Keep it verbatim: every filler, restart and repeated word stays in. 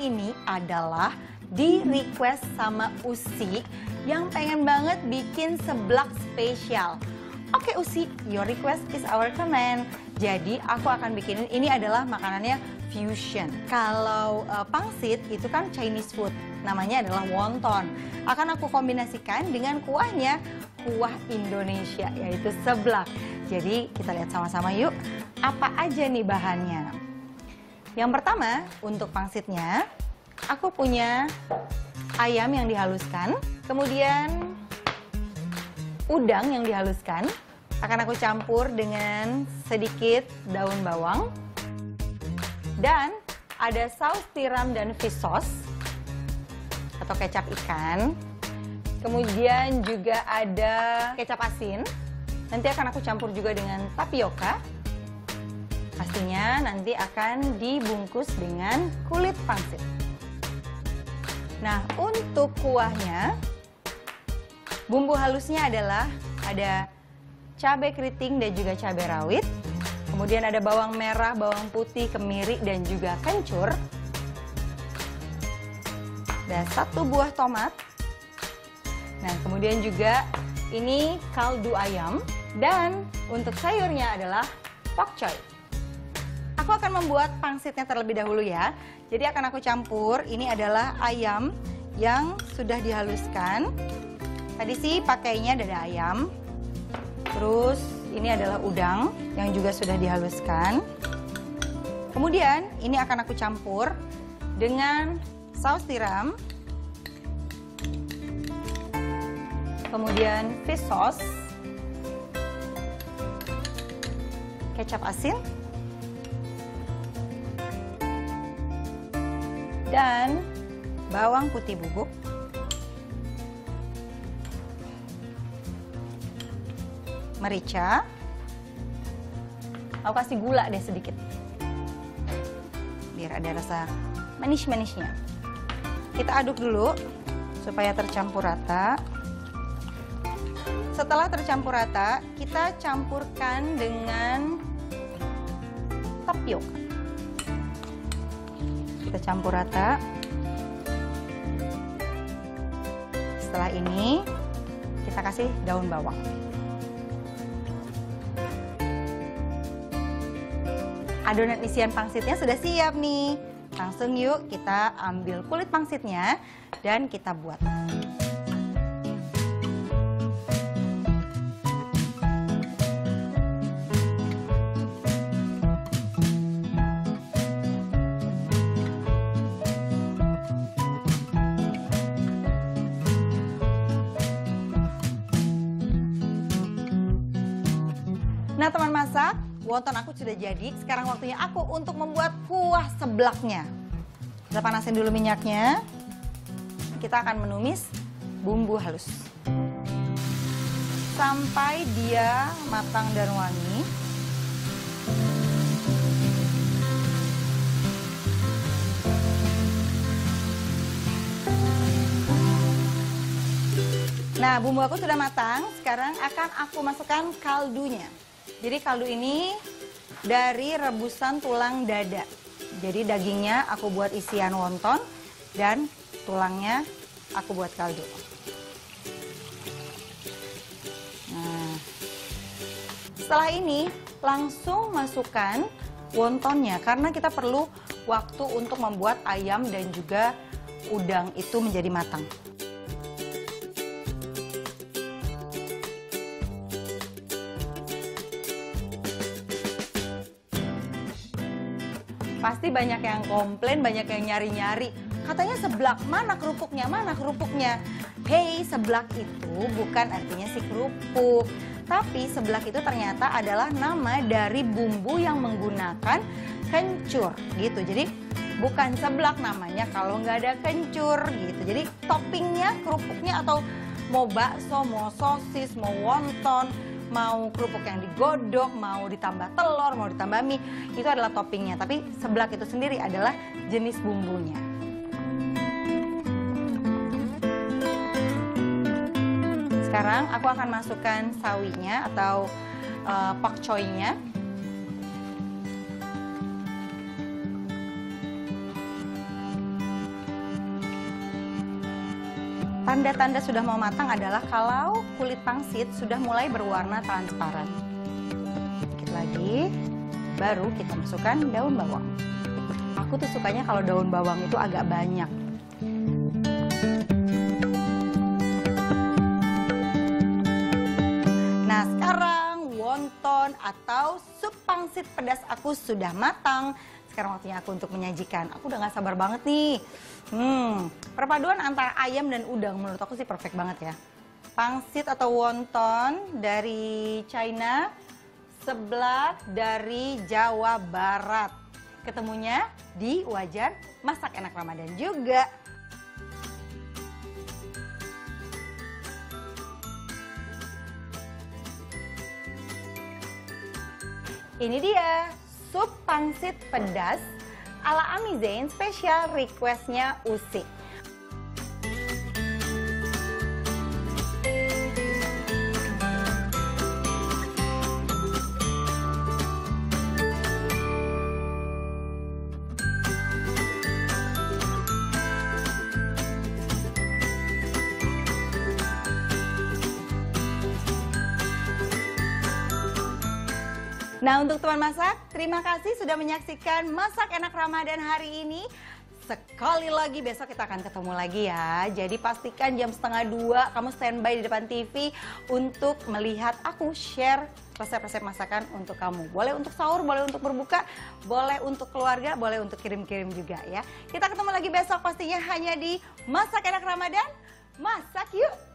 ini adalah di request sama Usi yang pengen banget bikin seblak spesial. Oke Usi, your request is our command. Jadi aku akan bikinin, ini adalah makanannya fusion. Kalau uh, pangsit itu kan Chinese food, namanya adalah wonton. Akan aku kombinasikan dengan kuahnya, kuah Indonesia, yaitu seblak. Jadi kita lihat sama-sama yuk, apa aja nih bahannya. Yang pertama, untuk pangsitnya, aku punya ayam yang dihaluskan, kemudian udang yang dihaluskan, akan aku campur dengan sedikit daun bawang, dan ada saus tiram dan fish sauce atau kecap ikan, kemudian juga ada kecap asin, nanti akan aku campur juga dengan tapioka. Pastinya nanti akan dibungkus dengan kulit pangsit. Nah, untuk kuahnya, bumbu halusnya adalah ada cabai keriting dan juga cabai rawit. Kemudian ada bawang merah, bawang putih, kemiri, dan juga kencur. Dan satu buah tomat. Nah, kemudian juga ini kaldu ayam. Dan untuk sayurnya adalah pakcoy. Aku akan membuat pangsitnya terlebih dahulu ya. Jadi akan aku campur, ini adalah ayam yang sudah dihaluskan. Tadi sih pakainya dada ayam. Terus ini adalah udang yang juga sudah dihaluskan. Kemudian ini akan aku campur dengan saus tiram. Kemudian fish sauce. Kecap asin. Dan bawang putih bubuk, merica, aku kasih gula deh sedikit, biar ada rasa manis-manisnya. Kita aduk dulu supaya tercampur rata. Setelah tercampur rata, kita campurkan dengan tapioka. Kita campur rata. Setelah ini kita kasih daun bawang. Adonan isian pangsitnya sudah siap nih. Langsung yuk kita ambil kulit pangsitnya dan kita buat. Nah teman masak, wonton aku sudah jadi. Sekarang waktunya aku untuk membuat kuah seblaknya. Kita panasin dulu minyaknya. Kita akan menumis bumbu halus sampai dia matang dan wangi. Nah, bumbu aku sudah matang. Sekarang akan aku masukkan kaldunya. Jadi kaldu ini dari rebusan tulang dada. Jadi dagingnya aku buat isian wonton dan tulangnya aku buat kaldu. Nah, setelah ini langsung masukkan wontonnya karena kita perlu waktu untuk membuat ayam dan juga udang itu menjadi matang. Pasti banyak yang komplain, banyak yang nyari-nyari. Katanya seblak, mana kerupuknya, mana kerupuknya. Hey, seblak itu bukan artinya si kerupuk. Tapi seblak itu ternyata adalah nama dari bumbu yang menggunakan kencur gitu. Jadi bukan seblak namanya kalau nggak ada kencur gitu. Jadi toppingnya, kerupuknya atau mau bakso, mau sosis, mau wonton, mau kerupuk yang digodok, mau ditambah telur, mau ditambah mie, itu adalah toppingnya. Tapi seblak itu sendiri adalah jenis bumbunya. Sekarang aku akan masukkan sawinya atau uh, pakcoynya. Tanda-tanda sudah mau matang adalah kalau kulit pangsit sudah mulai berwarna transparan. Sedikit lagi, baru kita masukkan daun bawang. Aku tuh sukanya kalau daun bawang itu agak banyak. Nah, sekarang wonton atau sup pangsit pedas aku sudah matang. Sekarang waktunya aku untuk menyajikan. Aku udah gak sabar banget nih. Hmm, perpaduan antara ayam dan udang menurut aku sih perfect banget ya. Pangsit atau wonton dari China, seblak dari Jawa Barat. Ketemunya di wajan Masak Enak Ramadan juga. Ini dia sup pangsit pedas ala Ami Zain, spesial requestnya Usi. Nah, untuk teman masak, terima kasih sudah menyaksikan Masak Enak Ramadan hari ini. Sekali lagi besok kita akan ketemu lagi ya. Jadi pastikan jam setengah dua kamu standby di depan T V untuk melihat aku share resep-resep masakan untuk kamu. Boleh untuk sahur, boleh untuk berbuka, boleh untuk keluarga, boleh untuk kirim-kirim juga ya. Kita ketemu lagi besok pastinya hanya di Masak Enak Ramadan. Masak yuk!